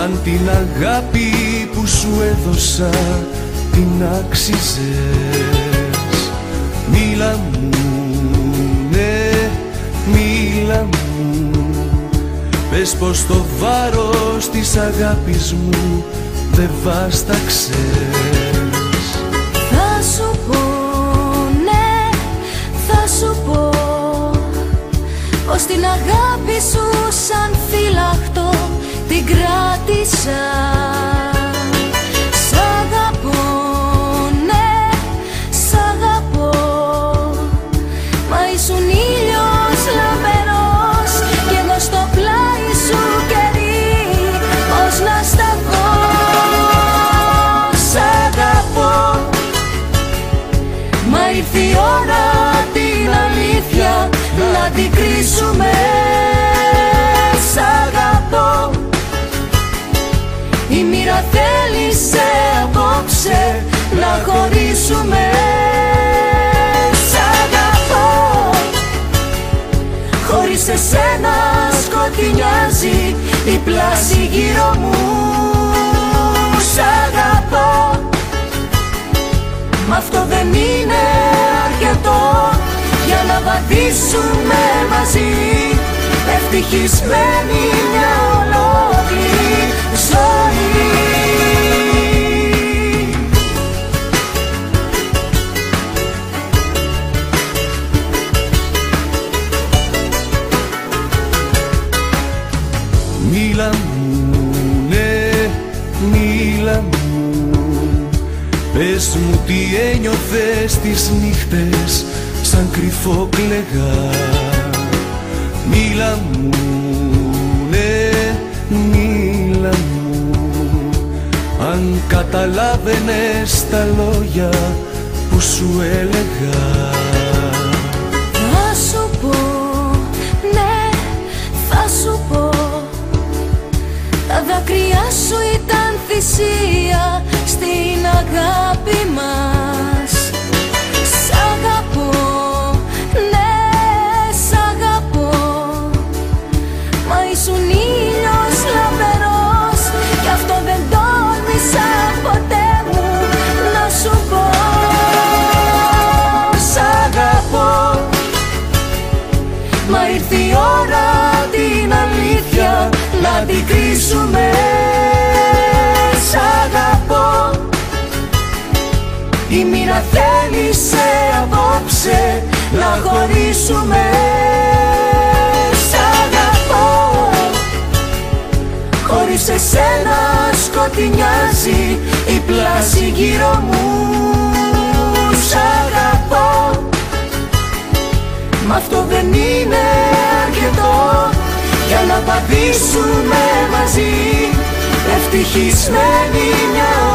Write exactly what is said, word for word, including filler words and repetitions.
σαν την αγάπη που σου έδωσα την άξιζες. Μίλα μου, ναι, μίλα μου, πες πως το βάρος της αγάπης μου δεν βάσταξες. Θα σου πω, ναι, θα σου πω πως την αγάπη σου σαν φύλαχτο την κράτησα. Σ' αγαπώ, ναι, σ' αγαπώ, μα ήσουν ήλιος λαμπερός κι εγώ στο πλάι σου καιρή, πώς να σταθώ. Σ' αγαπώ, μα ήρθε η ώρα την αλήθεια να την κρίσουμε. Σ' αγαπώ, η μοίρα θέλησε απόψε να χωρίσουμε. Σ' αγαπώ, χωρίς εσένα σκοτεινιάζει η πλάση γύρω μου. Σ' αγαπώ, μα αυτό δεν είναι αρκετό για να βαδίσουμε μαζί, ευτυχισμένη μια ολόκληρη ζωή. Μίλα μου, ναι, μίλα μου, πες μου τι ένιωθες τις νύχτες σαν κρυφό κλαιγά. Μίλα μου, ναι, μίλα μου, αν καταλάβαινες τα λόγια που σου έλεγα. Θα σου πω, ναι, θα σου πω, τα δάκρυά σου ήταν θυσία στην αγάπη μας. Σ' αγαπώ, ναι, σ' αγαπώ, μα ήσουν ήλιος λαμπερός κι αυτό δεν τόλμησα ποτέ μου να σου πω. Σ' αγαπώ, μα ήρθε η ώρα την αλήθεια να την κρίσουμε. Σ' αγαπώ, η μοίρα θέλησε απόψε να χωρίσουμε. Σ' αγαπώ, χωρίς εσένα σκοτεινιάζει η πλάση γύρω μου. Σ' αγαπώ, μα αυτό δεν είναι αρκετό για να βαδίσουμε μαζί, ευτυχισμένοι μια